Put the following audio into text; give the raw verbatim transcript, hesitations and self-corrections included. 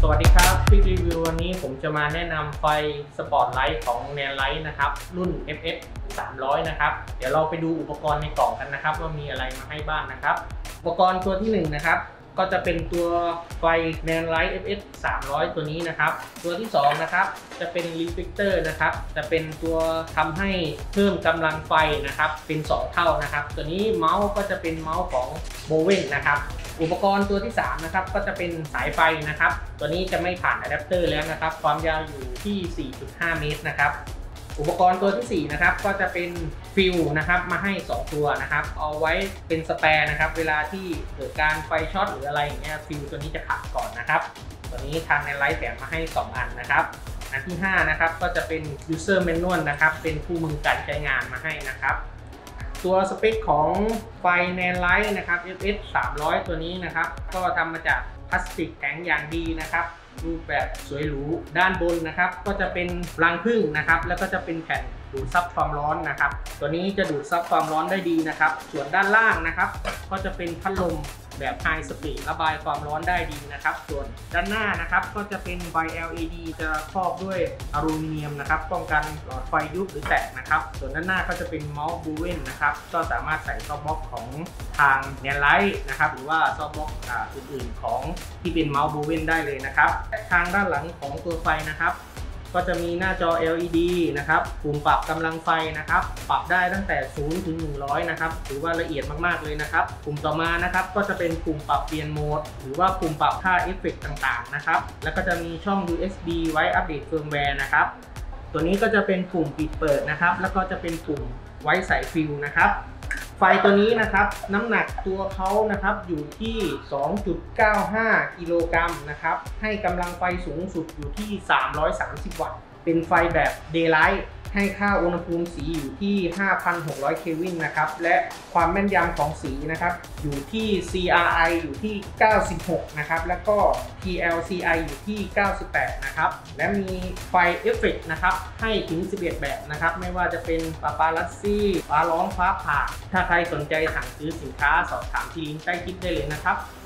สวัสดีครับคลิปรีวิววันนี้ผมจะมาแนะนำไฟสปอตไลท์ของ แนน ไลท์ นะครับรุ่น เอฟ เอส สามร้อย นะครับเดี๋ยวเราไปดูอุปกรณ์ในกล่องกันนะครับว่ามีอะไรมาให้บ้างนะครับอุปกรณ์ตัวที่หนึ่งนะครับก็จะเป็นตัวไฟ แนน ไลท์ เอฟ เอส สามร้อย ตัวนี้นะครับตัวที่สองนะครับจะเป็นรีเฟลคเตอร์นะครับจะเป็นตัวทำให้เพิ่มกำลังไฟนะครับเป็นสองเท่านะครับตัวนี้เมาส์ก็จะเป็นเมาส์ของโบเวนนะครับอุปกรณ์ตัวที่สามนะครับก็จะเป็นสายไฟนะครับตัวนี้จะไม่ผ่านอะแดปเตอร์แล้วนะครับความยาวอยู่ที่ สี่จุดห้า เมตรนะครับอุปกรณ์ตัวที่สี่นะครับก็จะเป็นฟิลนะครับมาให้สองตัวนะครับเอาไว้เป็นสแปร์นะครับเวลาที่เกิดการไฟช็อตหรืออะไรอย่างเงี้ยฟิลตัวนี้จะขาดก่อนนะครับตัวนี้ทางในไลฟ์แถมมาให้สองอันนะครับอันที่ห้านะครับก็จะเป็น user manual นะครับเป็นคู่มือการใช้งานมาให้นะครับตัวสเปคของไฟ แนน ไลท์ นะครับ เอฟ เอส สามร้อย ตัวนี้นะครับก็ทำมาจากพลาสติกแข็งอย่างดีนะครับรูปแบบสวยหรูด้านบนนะครับก็จะเป็นรังผึ้งนะครับแล้วก็จะเป็นแผ่นดูดซับความร้อนนะครับตัวนี้จะดูดซับความร้อนได้ดีนะครับส่วนด้านล่างนะครับก็จะเป็นพัดลมแบบไฮสปีดระบายความร้อนได้ดีนะครับส่วนด้านหน้านะครับก็จะเป็นไฟ แอล อี ดี จะครอบด้วยอลูมิเนียมนะครับป้องกันหลอดไฟยุบหรือแตกนะครับส่วนด้านหน้าก็จะเป็นเมาส์บูเวนนะครับก็สามารถใส่ซอฟต์บ็อกซ์ของทาง แนน ไลท์ นะครับหรือว่าซอฟต์บ็อกซ์อื่นๆของที่เป็นเมาส์บูเวนได้เลยนะครับทางด้านหลังของตัวไฟนะครับก็จะมีหน้าจอ แอล อี ดี นะครับปุ่มปรับกำลังไฟนะครับปรับได้ตั้งแต่ศูนย์ถึงหนึ่งร้อยนะครับถือว่าละเอียดมากๆเลยนะครับปุ่มต่อมานะครับก็จะเป็นปุ่มปรับเปลี่ยนโหมดหรือว่าปุ่มปรับค่าเอฟเฟกต์ต่างๆนะครับแล้วก็จะมีช่อง ยู เอส บี ไว้อัปเดตเฟิร์มแวร์นะครับตัวนี้ก็จะเป็นปุ่มปิดเปิดนะครับแล้วก็จะเป็นปุ่มไว้ใส่ฟิลนะครับไฟตัวนี้นะครับน้ำหนักตัวเขานะครับอยู่ที่ สองจุดเก้าห้า กิโลกรัมนะครับให้กำลังไฟสูงสุดอยู่ที่ สามร้อยสามสิบ วัตต์เป็นไฟแบบ Daylight ให้ค่าอุณหภูมิสีอยู่ที่ ห้าพันหกร้อย เคลวินนะครับและความแม่นยำของสีนะครับอยู่ที่ ซี อาร์ ไอ อยู่ที่ เก้าสิบหก นะครับแล้วก็ ที แอล ซี ไอ อยู่ที่ เก้าสิบแปด นะครับและมีไฟเอฟเฟกต์นะครับให้ถึงสิบเอ็ดแบบนะครับไม่ว่าจะเป็นปาปารัสซี่ฟ้าร้องฟ้าผ่าถ้าใครสนใจสั่งซื้อสินค้าสอบถามที่ลิงก์ใต้คลิปได้เลยนะครับ